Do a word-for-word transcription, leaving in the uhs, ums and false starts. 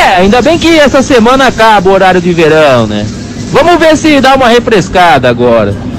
É, ainda bem que essa semana acaba o horário de verão, né? Vamos ver se dá uma refrescada agora.